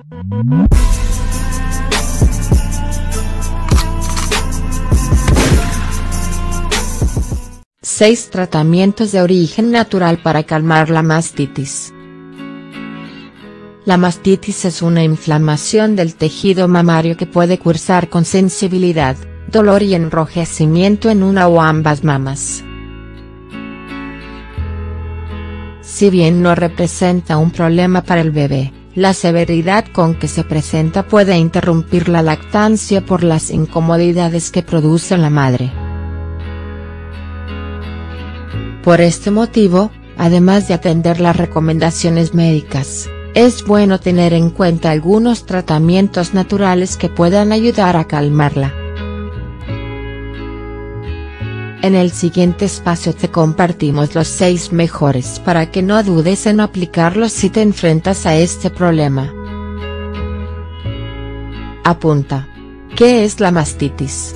Seis tratamientos de origen natural para calmar la mastitis. La mastitis es una inflamación del tejido mamario que puede cursar con sensibilidad, dolor y enrojecimiento en una o ambas mamas. Si bien no representa un problema para el bebé, la severidad con que se presenta puede interrumpir la lactancia por las incomodidades que produce en la madre. Por este motivo, además de atender las recomendaciones médicas, es bueno tener en cuenta algunos tratamientos naturales que puedan ayudar a calmarla. En el siguiente espacio te compartimos los 6 mejores para que no dudes en aplicarlos si te enfrentas a este problema. Apunta. ¿Qué es la mastitis?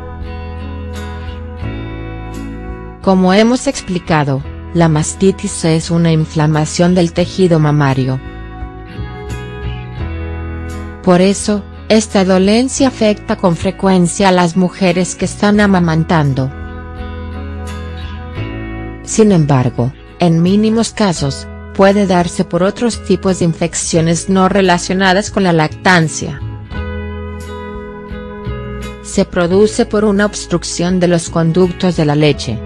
Como hemos explicado, la mastitis es una inflamación del tejido mamario. Por eso, esta dolencia afecta con frecuencia a las mujeres que están amamantando. Sin embargo, en mínimos casos, puede darse por otros tipos de infecciones no relacionadas con la lactancia. Se produce por una obstrucción de los conductos de la leche.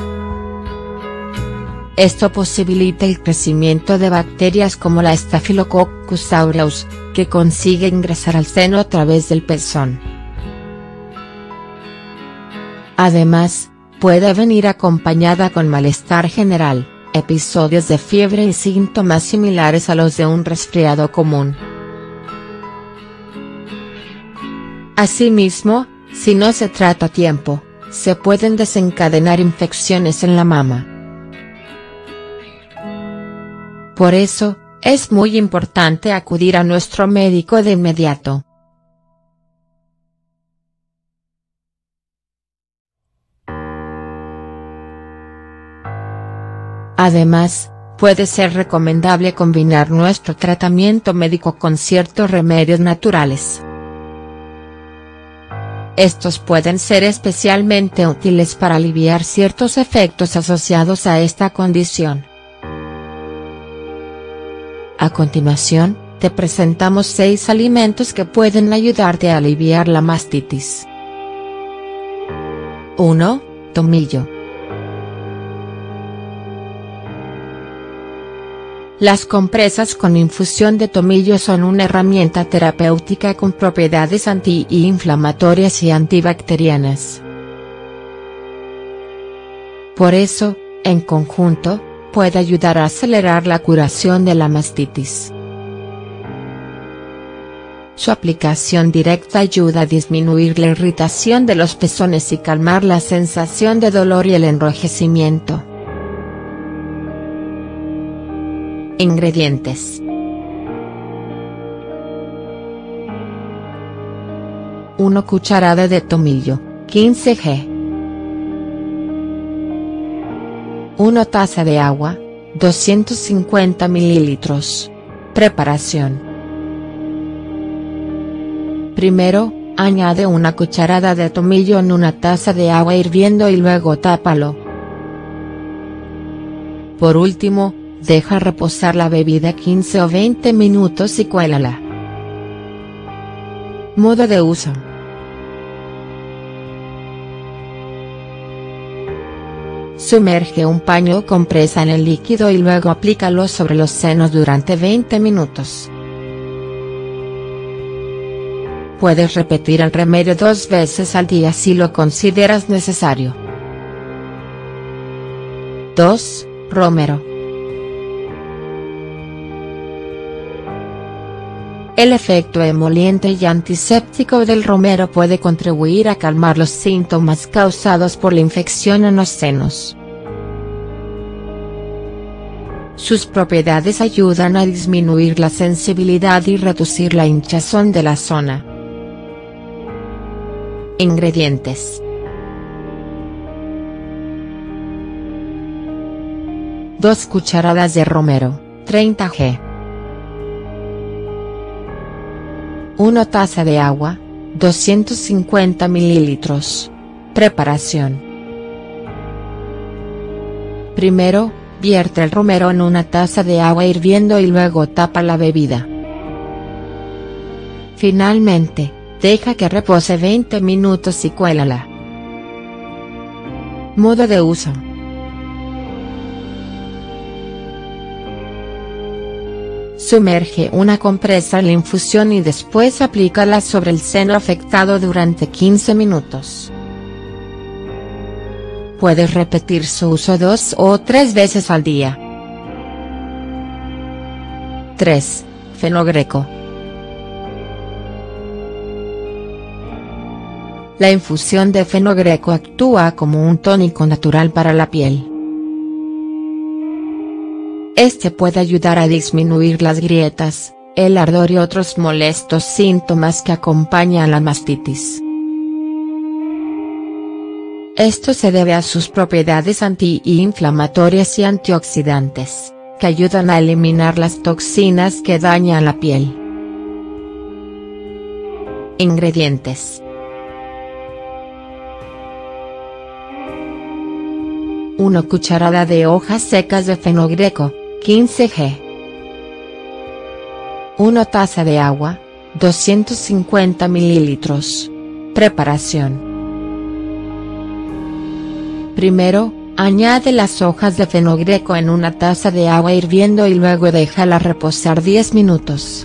Esto posibilita el crecimiento de bacterias como la Staphylococcus aureus, que consigue ingresar al seno a través del pezón. Además, puede venir acompañada con malestar general, episodios de fiebre y síntomas similares a los de un resfriado común. Asimismo, si no se trata a tiempo, se pueden desencadenar infecciones en la mama. Por eso, es muy importante acudir a nuestro médico de inmediato. Además, puede ser recomendable combinar nuestro tratamiento médico con ciertos remedios naturales. Estos pueden ser especialmente útiles para aliviar ciertos efectos asociados a esta condición. A continuación, te presentamos 6 alimentos que pueden ayudarte a aliviar la mastitis. 1. Tomillo. Las compresas con infusión de tomillo son una herramienta terapéutica con propiedades antiinflamatorias y antibacterianas. Por eso, en conjunto, puede ayudar a acelerar la curación de la mastitis. Su aplicación directa ayuda a disminuir la irritación de los pezones y calmar la sensación de dolor y el enrojecimiento. Ingredientes. 1 cucharada de tomillo, 15 g. 1 taza de agua, 250 ml. Preparación. Primero, añade 1 cucharada de tomillo en una taza de agua hirviendo y luego tápalo. Por último, deja reposar la bebida 15 o 20 minutos y cuélala. Modo de uso. Sumerge un paño o compresa en el líquido y luego aplícalo sobre los senos durante 20 minutos. Puedes repetir el remedio 2 veces al día si lo consideras necesario. 2. Romero. El efecto emoliente y antiséptico del romero puede contribuir a calmar los síntomas causados por la infección en los senos. Sus propiedades ayudan a disminuir la sensibilidad y reducir la hinchazón de la zona. Ingredientes. 2 cucharadas de romero, 30 g. 1 taza de agua, 250 ml. Preparación. Primero, vierte el romero en una taza de agua hirviendo y luego tapa la bebida. Finalmente, deja que repose 20 minutos y cuélala. Modo de uso. Sumerge una compresa en la infusión y después aplícala sobre el seno afectado durante 15 minutos. Puedes repetir su uso 2 o 3 veces al día. 3. Fenogreco. La infusión de fenogreco actúa como un tónico natural para la piel. Este puede ayudar a disminuir las grietas, el ardor y otros molestos síntomas que acompañan la mastitis. Esto se debe a sus propiedades antiinflamatorias y antioxidantes, que ayudan a eliminar las toxinas que dañan la piel. Ingredientes. 1 cucharada de hojas secas de fenogreco, 15 g. 1 taza de agua, 250 ml. Preparación. Primero, añade las hojas de fenogreco en una taza de agua hirviendo y luego déjala reposar 10 minutos.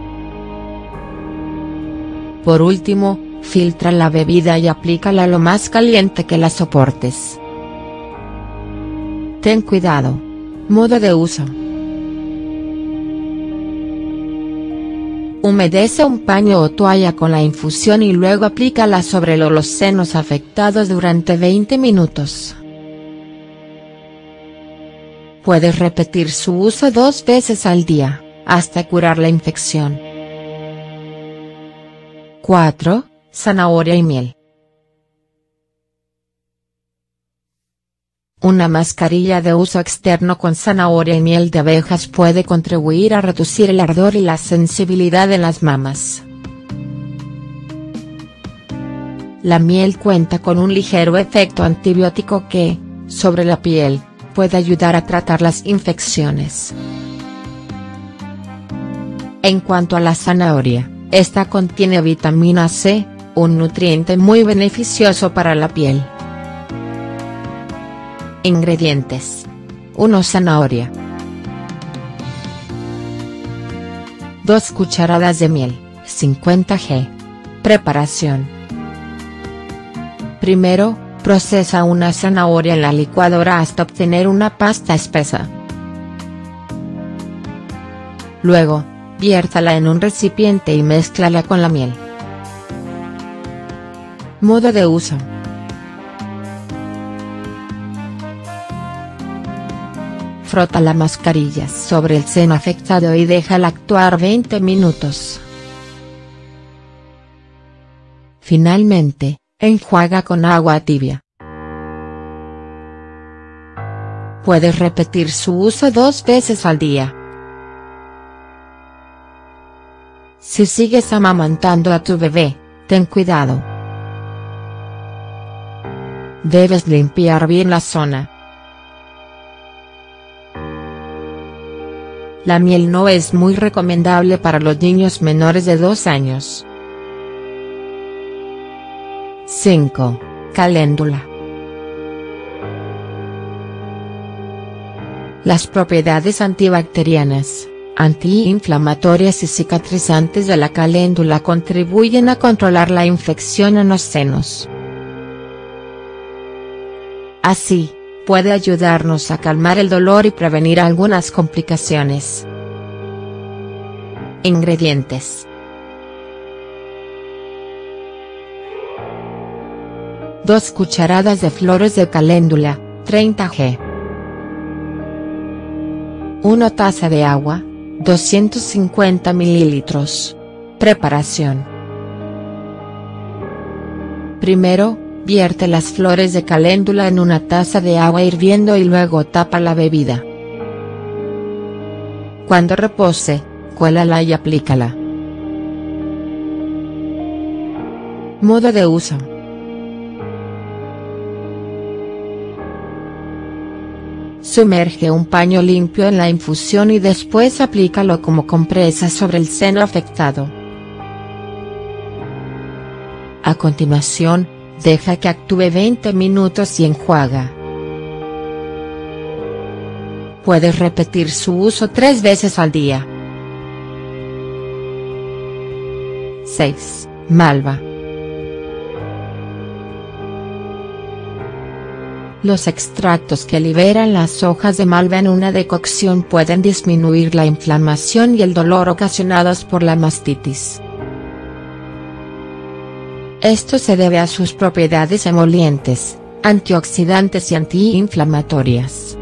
Por último, filtra la bebida y aplícala lo más caliente que la soportes. Ten cuidado. Modo de uso. Humedece un paño o toalla con la infusión y luego aplícala sobre los senos afectados durante 20 minutos. Puedes repetir su uso 2 veces al día, hasta curar la infección. 4. Zanahoria y miel. Una mascarilla de uso externo con zanahoria y miel de abejas puede contribuir a reducir el ardor y la sensibilidad en las mamas. La miel cuenta con un ligero efecto antibiótico que, sobre la piel, puede ayudar a tratar las infecciones. En cuanto a la zanahoria, esta contiene vitamina C, un nutriente muy beneficioso para la piel. Ingredientes. 1 zanahoria. 2 cucharadas de miel, 50 g. Preparación. Primero, procesa una zanahoria en la licuadora hasta obtener una pasta espesa. Luego, viértala en un recipiente y mézclala con la miel. Modo de uso. Frota la mascarilla sobre el seno afectado y déjala actuar 20 minutos. Finalmente, enjuaga con agua tibia. Puedes repetir su uso 2 veces al día. Si sigues amamantando a tu bebé, ten cuidado. Debes limpiar bien la zona. La miel no es muy recomendable para los niños menores de 2 años. 5. Caléndula. Las propiedades antibacterianas, antiinflamatorias y cicatrizantes de la caléndula contribuyen a controlar la infección en los senos. Así, puede ayudarnos a calmar el dolor y prevenir algunas complicaciones. Ingredientes. 2 cucharadas de flores de caléndula, 30 g. 1 taza de agua, 250 ml. Preparación. Primero, vierte las flores de caléndula en una taza de agua hirviendo y luego tapa la bebida. Cuando repose, cuélala y aplícala. Modo de uso. Sumerge un paño limpio en la infusión y después aplícalo como compresa sobre el seno afectado. A continuación, deja que actúe 20 minutos y enjuaga. Puedes repetir su uso 3 veces al día. 6. Malva. Los extractos que liberan las hojas de malva en una decocción pueden disminuir la inflamación y el dolor ocasionados por la mastitis. Esto se debe a sus propiedades emolientes, antioxidantes y antiinflamatorias.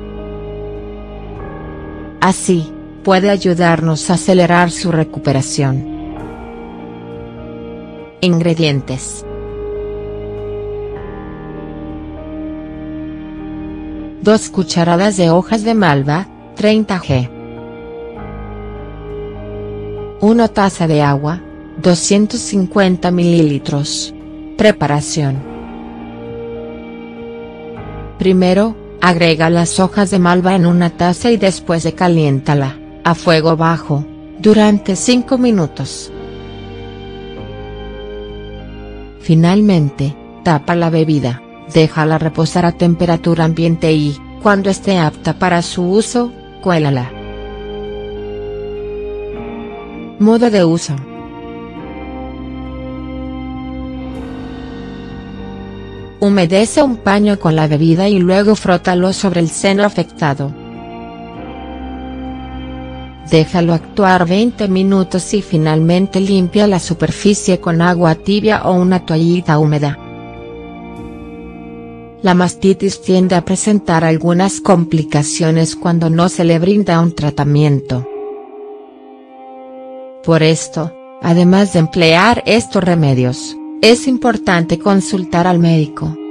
Así, puede ayudarnos a acelerar su recuperación. Ingredientes. 2 cucharadas de hojas de malva, 30 g. 1 taza de agua, 250 ml. Preparación. Primero, agrega las hojas de malva en una taza y después caliéntala, a fuego bajo, durante 5 minutos. Finalmente, tapa la bebida. Déjala reposar a temperatura ambiente y, cuando esté apta para su uso, cuélala. Modo de uso. Humedece un paño con la bebida y luego frótalo sobre el seno afectado. Déjalo actuar 20 minutos y finalmente limpia la superficie con agua tibia o una toallita húmeda. La mastitis tiende a presentar algunas complicaciones cuando no se le brinda un tratamiento. Por esto, además de emplear estos remedios, es importante consultar al médico.